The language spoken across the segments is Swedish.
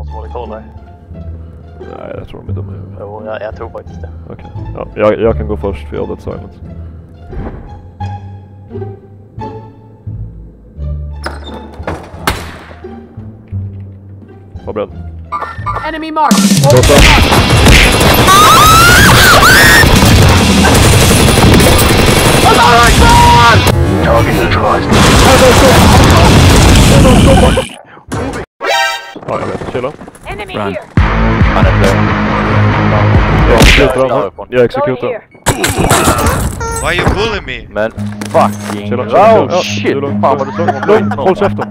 någon som håller koll där? Nej, jag tror de är dumma i huvudet. Jo, jag tror faktiskt det. Okej. Ja, jag kan gå först för jag har dead silence. Var beredd. Enemy mark! Target neutralized. Ja, jag vet. Chilla. Enemy here! Han är död. Jag exekutar. Why you bullying me? Men fucking... Chilla. Oh shit! Fan vad du såg Lugn, håll käften.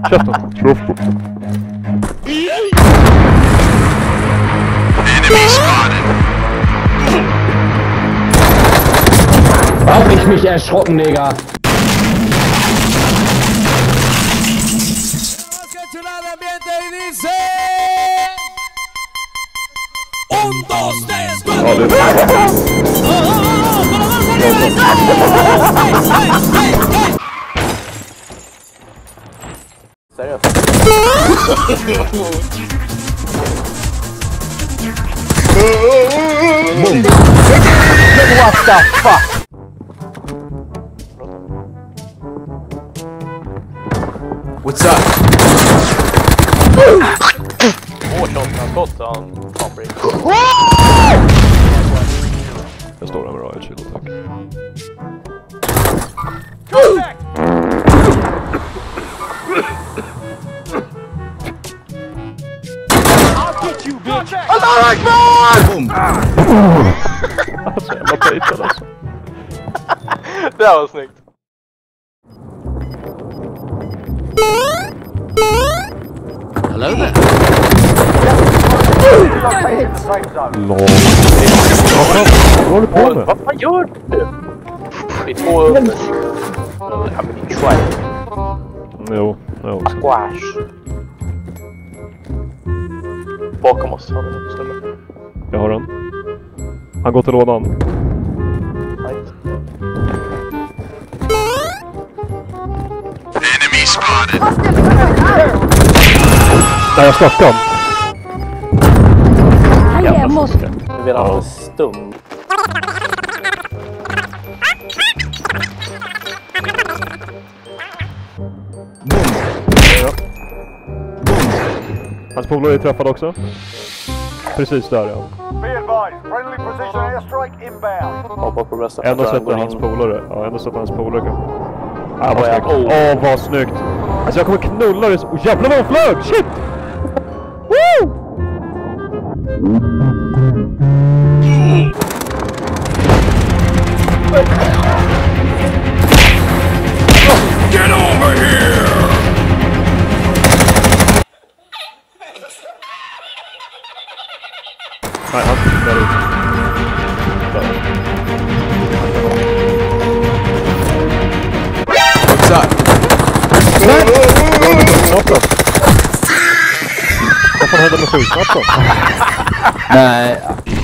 Enemy spotted. Hab ich mich erschrocken, Digga. Seriöst? What the fuck? What's up? Skott han Compilation. Jag står där med riot shield, tack. I'll get you, bitch! Allah Akbar! Boom. Alltså, jävla pejtad alltså. Det här var snyggt. Hello there. Lång. Vad håller du på med? Vad fan gör du? Det är två... Ja men try. Jo. Squash. Bakom oss har vi något ställe. Jag har den. Han går till lådan. Right. Enemy spotted. Nej, jag snackar. Jag måste... Nu vill han ha en stum. Hans polare är träffad också. Precis där, ja. Hoppa på bröstet. Ändå sätter hans polare. Ja, ändå sätter hans polare kanske. Ah, vad snyggt. Vad snyggt. Alltså jag kommer knulla det. Oh, jävlar vad hon flög! Shit! Woo! Get over here! Nej, han där ute. What's up? Vad fan hände med skjutmappen? Nej.